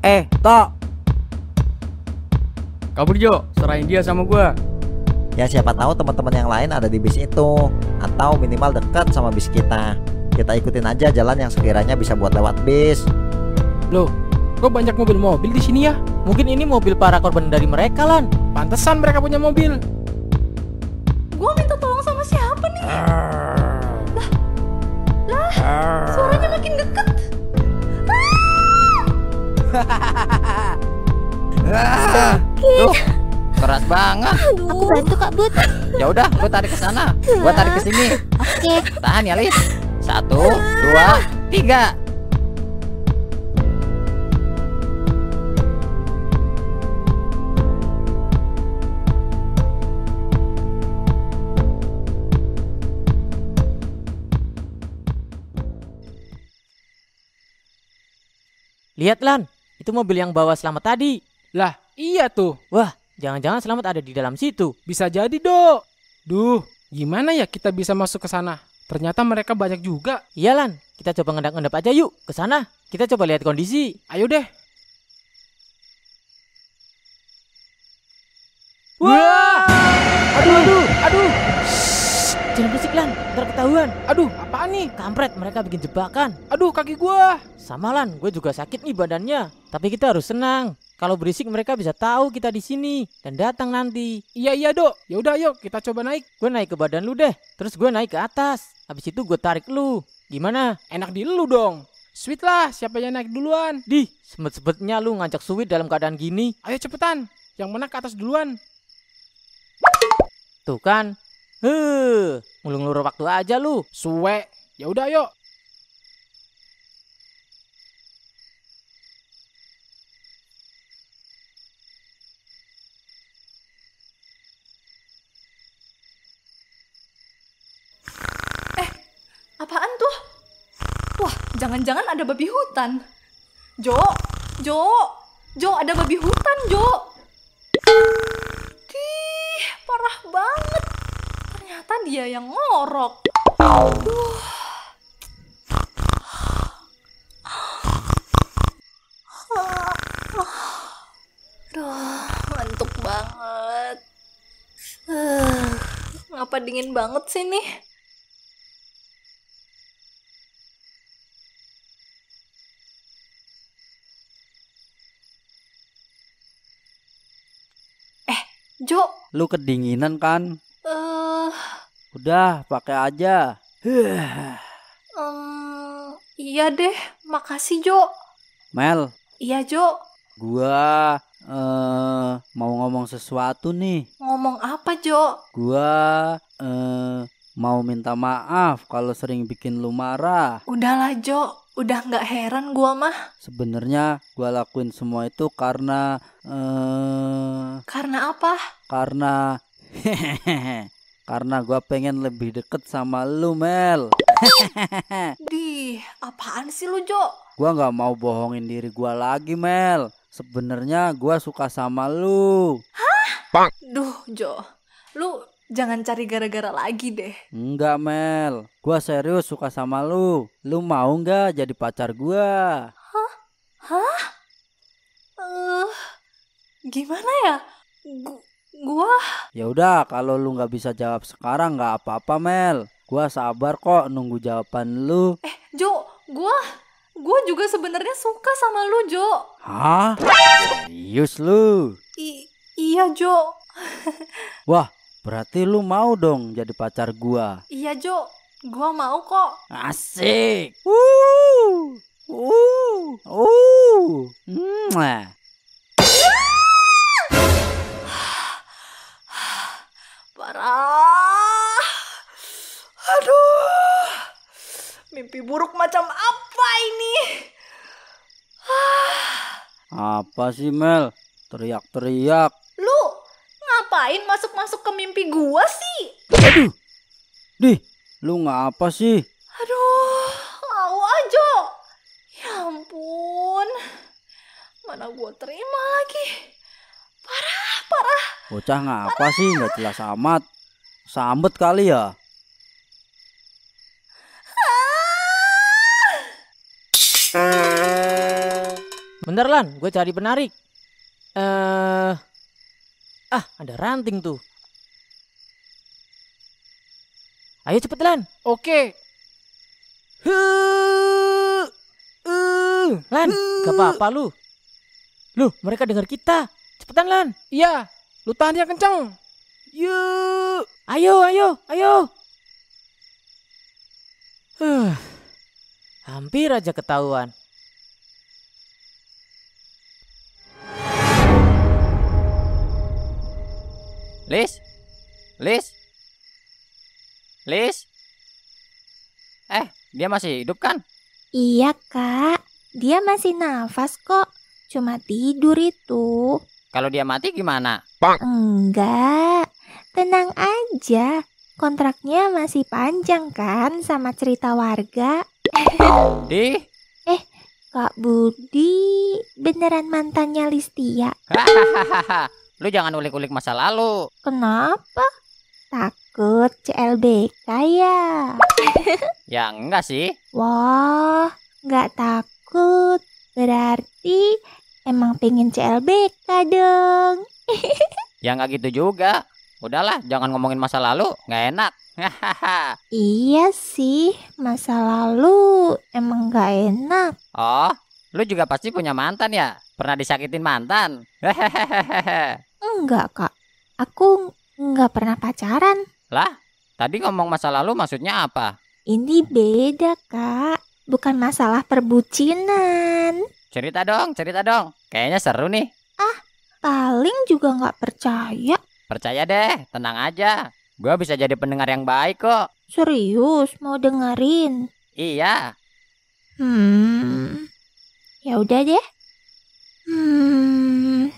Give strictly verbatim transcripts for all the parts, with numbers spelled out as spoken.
Eh, Tok. Kabur Jo, serahin dia sama gua. Ya siapa tahu teman-teman yang lain ada di bis itu, atau minimal dekat sama bis kita. Kita ikutin aja jalan yang sekiranya bisa buat lewat bis. Loh, kok banyak mobil-mobil di sini ya? Mungkin ini mobil para korban dari mereka, Lan. Pantesan mereka punya mobil. Gua minta tolong sama siapa nih? Lah, lah, suaranya makin deket. Tuh, keras banget. Aku bantu Kak Bud. Ya udah, lu tarik ke sana. Gua tarik ke sini. Oke. Tahan ya, Lis. Satu, dua, tiga. Lihat, Lan. Itu mobil yang bawa Selamat tadi. Lah, iya tuh. Wah, jangan-jangan Selamat ada di dalam situ. Bisa jadi, Dok. Duh, gimana ya kita bisa masuk ke sana? Ternyata mereka banyak juga. Iya, Lan. Kita coba ngendap-ngendap aja yuk ke sana. Kita coba lihat kondisi. Ayo deh. Wah! Aduh, aduh, aduh. Shh, jangan berisik, Lan. Ntar ketahuan. Aduh, apaan nih? Kampret, mereka bikin jebakan. Aduh, kaki gua. Sama, Lan, gue juga sakit nih badannya. Tapi kita harus senang. Kalau berisik mereka bisa tahu kita di sini dan datang nanti. Iya, iya, Dok. Ya udah, yuk kita coba naik. Gue naik ke badan lu deh. Terus gue naik ke atas. Habis itu gue tarik lu. Gimana? Enak di lu dong. Sweet lah, siapa yang naik duluan? Dih, sempet-sempetnya lu ngajak Sweet dalam keadaan gini. Ayo cepetan. Yang mana ke atas duluan? Tuh kan. Heh, ngulur-ngulur waktu aja lu. Suwe. Ya udah, yuk. Apaan tuh? Wah, jangan-jangan ada babi hutan. Jo, Jo, Jo, ada babi hutan, Jo. Dih, parah banget. Ternyata dia yang ngorok. Aduh. Aduh, ngantuk banget. Uh, ngapa dingin banget sih nih? Jo, lu kedinginan kan? eh, uh, Udah, pakai aja. um, iya deh, makasih Jo. Mel, Iya Jo. gua eh mau ngomong sesuatu nih. Ngomong apa Jo? Gua eh mau minta maaf kalau sering bikin lu marah. Udahlah Jo, udah nggak heran gua mah. Sebenarnya gua lakuin semua itu karena eh Karena apa? karena karena gua pengen lebih deket sama lu, Mel. Dih, apaan sih lu Jo? Gua nggak mau bohongin diri gua lagi, Mel. Sebenarnya gua suka sama lu. Duh Jo, lu jangan cari gara-gara lagi deh. Enggak, Mel. Gua serius suka sama lu. Lu mau nggak jadi pacar gua? Hah? Eh, gimana ya? Gu- gua Ya udah, kalau lu nggak bisa jawab sekarang nggak apa-apa, Mel. Gua sabar kok nunggu jawaban lu. eh Jo, gua gua juga sebenarnya suka sama lu Jo. Hah? Serius lu? I- iya Jo. Wah, berarti lu mau dong jadi pacar gua. Iya Jo, gua mau kok. Asik. Wuh. Wuh. Uh. Mwah. Parah. Aduh. Mimpi buruk macam apa ini? Apa sih, Mel? Teriak-teriak. Lu ngapain masuk-masuk ke mimpi gua sih? Aduh. Dih, lu ngapa sih? Aduh, awas Jo. Ya ampun. Mana gua terima lagi. Parah, parah. Bocah ngapa sih, nggak jelas amat. Sambet kali ya. Bentar Lan, gue cari penarik. Eh, ah ada ranting tuh. Ayo cepet Lan. Oke. Huh, uh, Lan, gak apa-apa lu. Lu, mereka dengar kita. Cepetan Lan. Iya, lu tahan yang kenceng. Yuk, ayo, ayo, ayo. Huh, hampir aja ketahuan. Lis? Lis? Lis? Eh, dia masih hidup kan? Iya kak, dia masih nafas kok. Cuma tidur itu. Kalau dia mati gimana? Enggak, tenang aja. Kontraknya masih panjang kan sama cerita warga. Di? Kak Budi beneran mantannya Listia. Hahaha. Lu jangan ulik-ulik masa lalu. Kenapa? Takut C L B K ya? Ya enggak sih. Wah, nggak takut. Berarti emang pengen C L B K dong. Ya enggak gitu juga. Udahlah, jangan ngomongin masa lalu, nggak enak. Hahaha. Iya sih, masa lalu emang nggak enak. Oh, lu juga pasti punya mantan ya? Pernah disakitin mantan? Hehehe. Enggak kak, aku nggak pernah pacaran. Lah, tadi ngomong masa lalu maksudnya apa? Ini beda kak, bukan masalah perbucinan. Cerita dong, cerita dong. Kayaknya seru nih. Paling juga nggak percaya. Percaya deh, tenang aja. Gua bisa jadi pendengar yang baik kok. Serius mau dengerin? Iya. Hmm, ya udah deh. Hmm,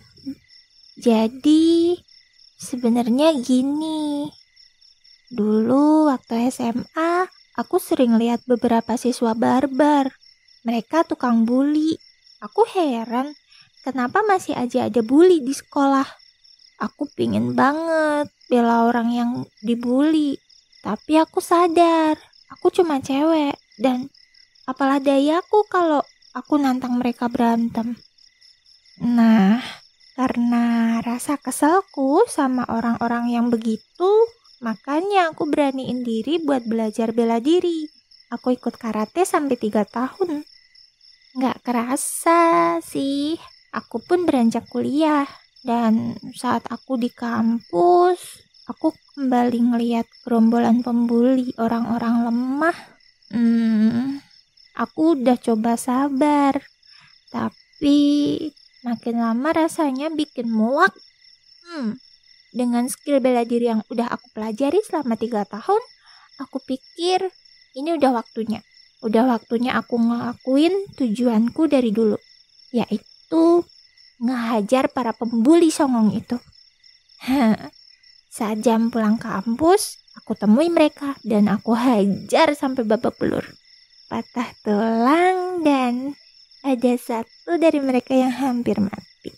jadi sebenarnya gini. Dulu waktu S M A, aku sering lihat beberapa siswa barbar. Mereka tukang bully. Aku heran, kenapa masih aja ada bully di sekolah. Aku pingin banget bela orang yang dibully. Tapi aku sadar, aku cuma cewek. Dan apalah dayaku kalau aku nantang mereka berantem. Nah, karena rasa keselku sama orang-orang yang begitu, makanya aku beraniin diri buat belajar bela diri. Aku ikut karate sampai tiga tahun. Nggak kerasa sih, aku pun beranjak kuliah. Dan saat aku di kampus, aku kembali ngeliat gerombolan pembuli orang-orang lemah. Hmm, aku udah coba sabar, tapi makin lama rasanya bikin muak. Hmm, dengan skill bela diri yang udah aku pelajari selama tiga tahun, aku pikir ini udah waktunya. Udah waktunya aku ngelakuin tujuanku dari dulu, yaitu ngehajar para pembuli songong itu. Saat jam pulang kampus, aku temui mereka dan aku hajar sampai babak belur. Patah tulang dan ada satu dari mereka yang hampir mati.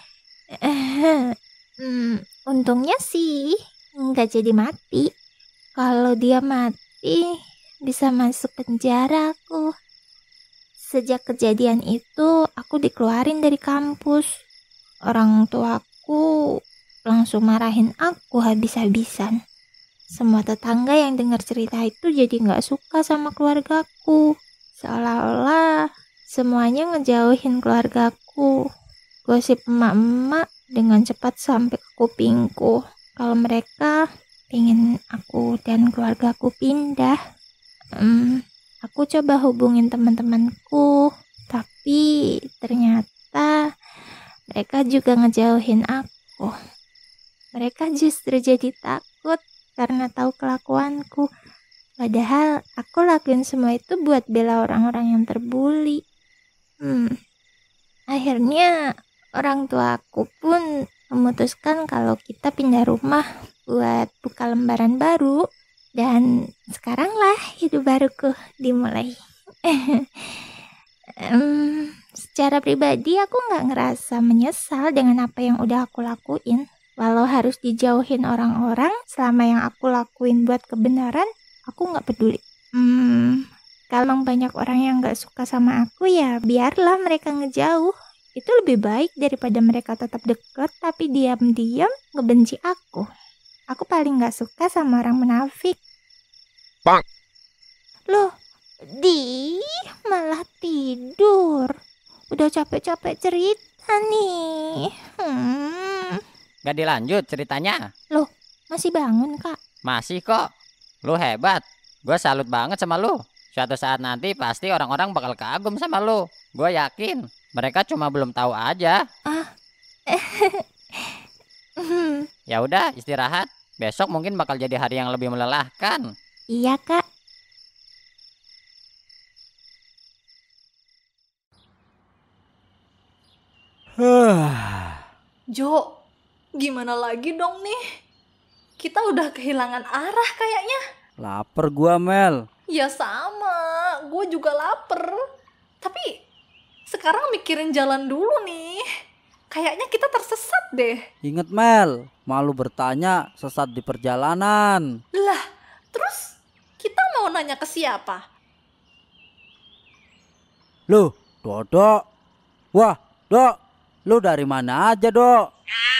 hmm, untungnya sih nggak jadi mati. Kalau dia mati, bisa masuk penjara aku. Sejak kejadian itu, aku dikeluarin dari kampus. Orang tuaku langsung marahin aku habis-habisan. Semua tetangga yang dengar cerita itu jadi nggak suka sama keluargaku. Seolah-olah semuanya ngejauhin keluargaku. Gosip emak-emak dengan cepat sampai ke kupingku. Kalau mereka pengen aku dan keluargaku pindah. Hmm, aku coba hubungin teman-temanku, tapi ternyata mereka juga ngejauhin aku. Mereka justru jadi takut karena tahu kelakuanku. Padahal aku lakuin semua itu buat bela orang-orang yang terbuli. Hmm, akhirnya orang tuaku pun memutuskan kalau kita pindah rumah buat buka lembaran baru. Dan sekaranglah hidup baruku dimulai. um, secara pribadi aku gak ngerasa menyesal dengan apa yang udah aku lakuin. Walau harus dijauhin orang-orang, selama yang aku lakuin buat kebenaran, aku gak peduli. Hmm, Kalau emang banyak orang yang gak suka sama aku ya biarlah mereka ngejauh. Itu lebih baik daripada mereka tetap deket tapi diam-diam ngebenci aku. Aku paling gak suka sama orang munafik. Bang. Loh, di malah tidur. Udah capek-capek cerita nih. Hmm. Gak dilanjut ceritanya? Loh, masih bangun kak? Masih kok. Lu hebat. Gue salut banget sama lu. Suatu saat nanti pasti orang-orang bakal kagum sama lu. Gue yakin. Mereka cuma belum tahu aja. Ah. Ya udah, istirahat. Besok mungkin bakal jadi hari yang lebih melelahkan. Iya, Kak. Jo, gimana lagi dong nih? Kita udah kehilangan arah kayaknya. Laper gua, Mel. Ya sama, gue juga lapar. Tapi sekarang mikirin jalan dulu nih. Kayaknya kita tersesat deh. Ingat, Mel, malu bertanya sesat di perjalanan. Lah, terus kita mau nanya ke siapa? Loh, Dodok. Wah, Dok, lu dari mana aja, Dok?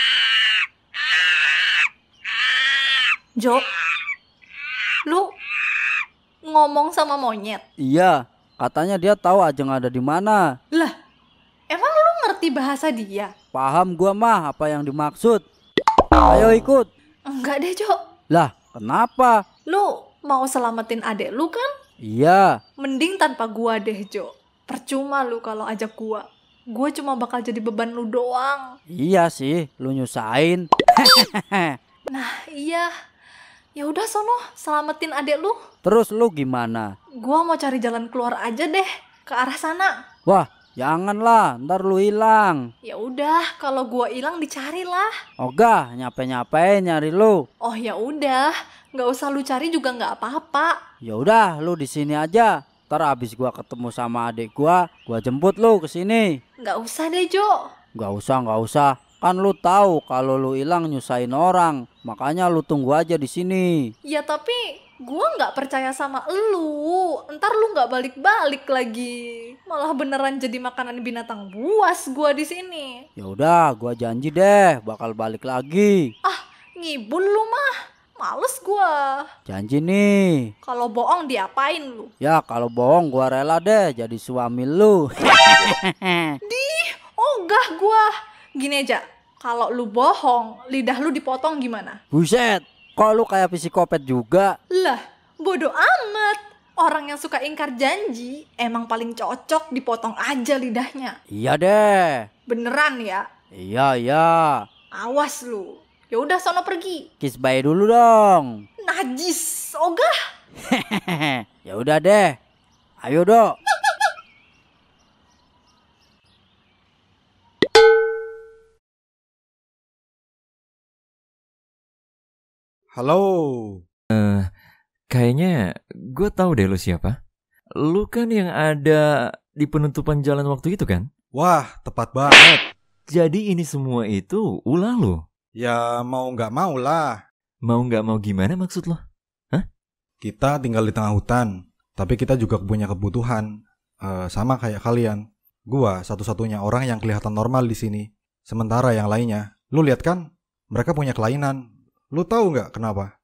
Jo, lu ngomong sama monyet? Iya, katanya dia tahu Ajeng ada di mana. Lah, emang lu ngerti bahasa dia? Paham gua mah apa yang dimaksud. Ayo ikut. Enggak deh, Jo. Lah, kenapa? Lu mau selamatin adek lu kan? Iya. Mending tanpa gua deh, Jo. Percuma lu kalau ajak gua. Gua cuma bakal jadi beban lu doang. Iya sih, lu nyusahin. Nah, iya. Ya udah sono, selamatin adek lu. Terus lu gimana? Gua mau cari jalan keluar aja deh ke arah sana. Wah, janganlah, ntar lu hilang. Ya udah, kalau gua hilang dicarilah. Ogah, nyape-nyape nyari lu. Oh ya udah, nggak usah lu cari juga nggak apa-apa. Ya udah, lu di sini aja. Ntar abis gua ketemu sama adik gua, gua jemput lu ke sini. Nggak usah deh, Jo. Nggak usah, nggak usah. Kan lu tahu kalau lu hilang nyusahin orang. Makanya lu tunggu aja di sini. Ya tapi gua nggak percaya sama elu. Ntar lu nggak balik-balik lagi. Malah beneran jadi makanan binatang buas gua di sini. Ya udah, gua janji deh bakal balik lagi. Ah, ngibul lu mah. Males gua. Janji nih. Kalau bohong diapain lu? Ya kalau bohong gua rela deh jadi suami lu. Dih, ogah gua. Gini aja, kalau lu bohong, lidah lu dipotong gimana? Buset, kok lu kayak psikopat juga? Lah, bodoh amat. Orang yang suka ingkar janji emang paling cocok dipotong aja lidahnya. Iya deh. Beneran ya? Iya, iya. Awas lu. Ya udah sono pergi. Kiss bye dulu dong. Najis, ogah. Ya udah deh. Ayo, Dok. Halo. Eh, kayaknya gue tahu deh lu siapa. Lu kan yang ada di penutupan jalan waktu itu kan? Wah, tepat banget. Jadi ini semua itu ulah lu. Ya mau nggak mau lah. Mau nggak mau gimana maksud lo? Hah? Kita tinggal di tengah hutan, tapi kita juga punya kebutuhan. Uh, sama kayak kalian. Gua satu-satunya orang yang kelihatan normal di sini. Sementara yang lainnya, lu lihat kan? Mereka punya kelainan. Lu tahu nggak kenapa?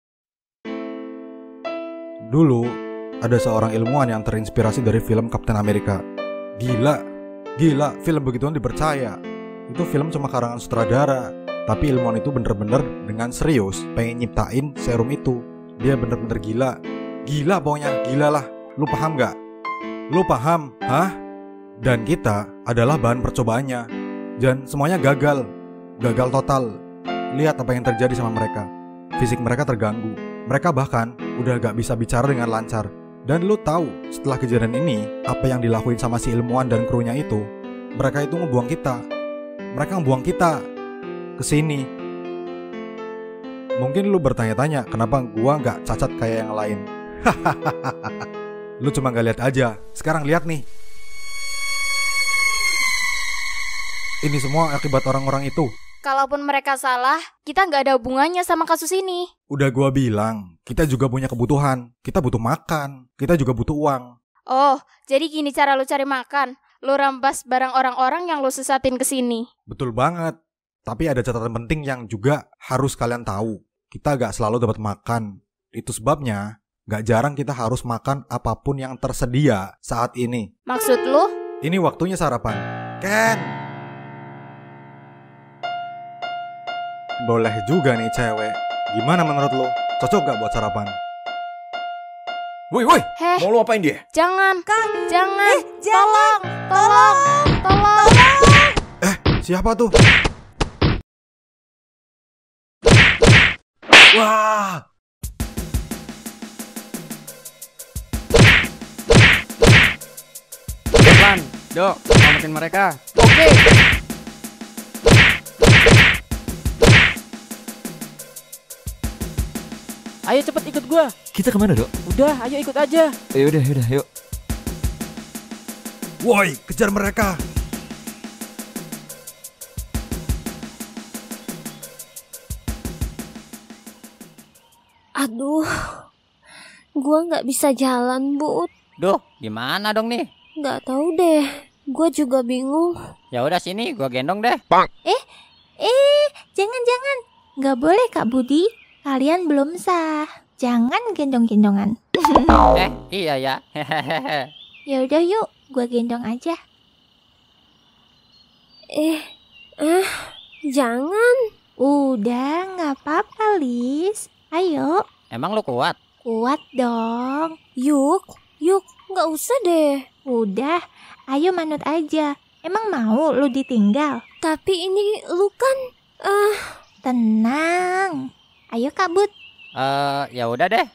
Dulu ada seorang ilmuwan yang terinspirasi dari film Captain America. Gila, gila, film begituan dipercaya. Itu film cuma karangan sutradara, tapi ilmuwan itu bener-bener dengan serius pengen nyiptain serum itu. Dia bener-bener gila, gila pokoknya, gila lah. Lu paham nggak? Lu paham, hah? Dan kita adalah bahan percobaannya. Dan semuanya gagal, gagal total. Lihat apa yang terjadi sama mereka. Fisik mereka terganggu. Mereka bahkan udah gak bisa bicara dengan lancar. Dan lu tahu setelah kejadian ini apa yang dilakuin sama si ilmuwan dan krunya itu? Mereka itu ngebuang kita. Mereka ngebuang kita ke sini. Mungkin lu bertanya-tanya kenapa gua gak cacat kayak yang lain. Lu cuma gak lihat aja. Sekarang lihat nih. Ini semua akibat orang-orang itu. Kalaupun mereka salah, kita nggak ada hubungannya sama kasus ini. Udah gua bilang, kita juga punya kebutuhan. Kita butuh makan, kita juga butuh uang. Oh, jadi gini cara lu cari makan. Lu rampas barang orang-orang yang lu sesatin ke sini. Betul banget. Tapi ada catatan penting yang juga harus kalian tahu. Kita gak selalu dapat makan. Itu sebabnya gak jarang kita harus makan apapun yang tersedia saat ini. Maksud lu? Ini waktunya sarapan. Ken! Boleh juga nih cewek. Gimana menurut lo? Cocok gak buat sarapan? Woi, woi, Heh, mau lu apain dia? jangan, Kang, jangan, Eh, jangan. tolong, tolong, tolong. Eh, siapa tuh? Wah! Depan, Dok, selamatin mereka. Oke. Ayo cepet ikut gua. Kita kemana, Dok? Udah, ayo ikut aja. Ya udah, yaudah, yuk. Woi, kejar mereka! Aduh, gua nggak bisa jalan, Bu. Duh, gimana dong nih? Nggak tahu deh, gua juga bingung. Ya udah sini, gua gendong deh. Eh, eh, jangan-jangan. Nggak boleh Kak Budi. Kalian belum sah. Jangan gendong-gendongan. Eh, iya ya. Hehehe. Ya udah yuk, gua gendong aja. Eh, ah, jangan. Udah, nggak apa-apa, Lis. Ayo, Emang lu kuat? kuat dong. Yuk, yuk, nggak usah deh. Udah, ayo manut aja. Emang mau lu ditinggal? Tapi ini lu kan, ah, Tenang. Ayo kabut. Eh, ya udah deh.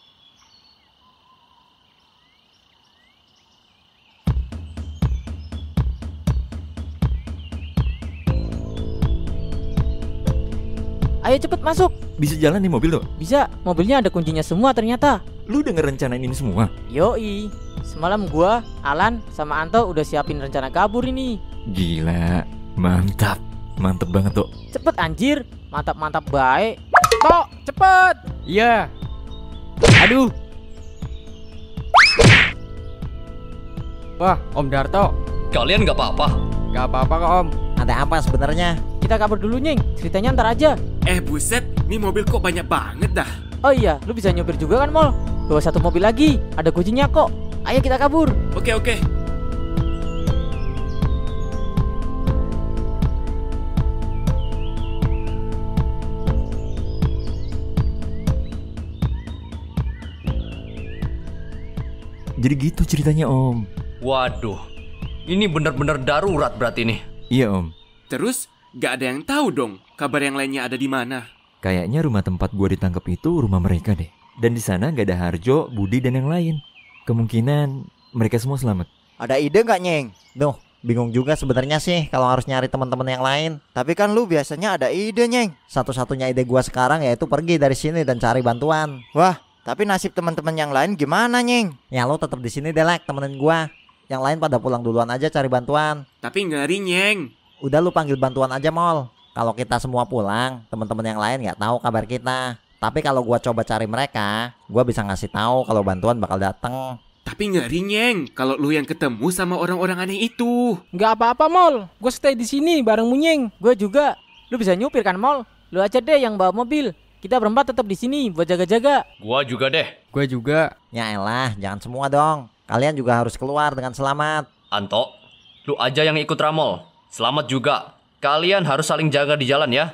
Ayo cepet masuk. Bisa jalan nih mobil, Dok? Bisa, mobilnya ada kuncinya semua ternyata. Lu udah ngerencanain ini semua? Yoi, semalam gua, Alan, sama Anto udah siapin rencana kabur ini. Gila, mantap. Mantap banget, Dok. Cepet anjir, mantap-mantap baik. Tok, cepet. Iya. Aduh. Wah, Om Darto. Kalian nggak apa-apa? Gak apa-apa kok, Om. Ada apa sebenarnya? Kita kabur dulu, Nying. Ceritanya ntar aja. Eh buset, ini mobil kok banyak banget dah. Oh iya, lu bisa nyopir juga kan, Mol? Bawa satu mobil lagi, ada kuncinya kok. Ayo kita kabur. Oke oke. Jadi gitu ceritanya, Om. Waduh, ini benar-benar darurat berarti nih. Iya, Om. Terus gak ada yang tahu dong kabar yang lainnya ada di mana. Kayaknya rumah tempat gua ditangkap itu rumah mereka deh. Dan di sana gak ada Harjo, Budi, dan yang lain. Kemungkinan mereka semua selamat. Ada ide nggak, Nyeng? Duh, bingung juga sebenarnya sih kalau harus nyari teman-teman yang lain. Tapi kan lu biasanya ada ide, Nyeng. Satu-satunya ide gua sekarang yaitu pergi dari sini dan cari bantuan. Wah, tapi nasib teman-teman yang lain gimana, Nyeng? Ya lu tetap di sini deh, Lek, temenin gua. Yang lain pada pulang duluan aja cari bantuan. Tapi ngeri, Nyeng. Udah lu panggil bantuan aja, Mol. Kalau kita semua pulang, teman-teman yang lain nggak tahu kabar kita. Tapi kalau gua coba cari mereka, gua bisa ngasih tahu kalau bantuan bakal datang. Tapi ngeri, Nyeng, kalau lu yang ketemu sama orang-orang aneh itu. Nggak apa-apa, Mol. Gue stay di sini bareng Munyeng. Gue juga. Lu bisa nyupir kan, Mol? Lu aja deh yang bawa mobil. Kita berempat tetap di sini buat jaga-jaga. Gua juga deh. Gue juga. Ya elah, jangan semua dong. Kalian juga harus keluar dengan selamat. Anto, lu aja yang ikut Ramol. Selamat juga. Kalian harus saling jaga di jalan ya.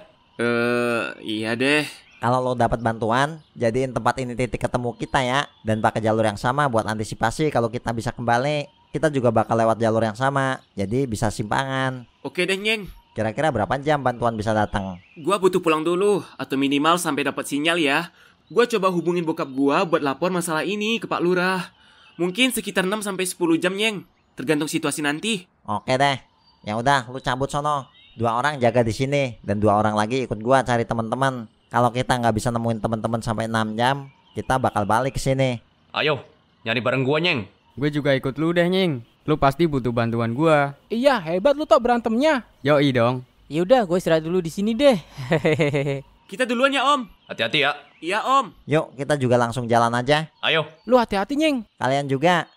Eh, iya deh. Kalau lo dapat bantuan, jadiin tempat ini titik ketemu kita ya. Dan pakai jalur yang sama buat antisipasi kalau kita bisa kembali. Kita juga bakal lewat jalur yang sama, jadi bisa simpangan. Oke deh, Nyeng. Kira-kira berapa jam bantuan bisa datang? Gua butuh pulang dulu, atau minimal sampai dapat sinyal ya. Gua coba hubungin bokap gua buat lapor masalah ini ke Pak Lurah. Mungkin sekitar enam sampai sepuluh jam, Nyeng. Tergantung situasi nanti. Oke deh. Ya udah, lu cabut sono. Dua orang jaga di sini dan dua orang lagi ikut gua cari teman-teman. Kalau kita nggak bisa nemuin teman-teman sampai enam jam, kita bakal balik ke sini. Ayo, nyari bareng gua, Nyeng. Gue juga ikut lu deh, Nying. Lu pasti butuh bantuan gua. Iya, hebat lu Tok berantemnya. Yoi dong. Ya udah, gue istirahat dulu di sini deh. Kita duluan ya Om. Hati-hati ya. Iya Om. Yuk kita juga langsung jalan aja. Ayo. Lu hati-hati, Nyeng. Kalian juga.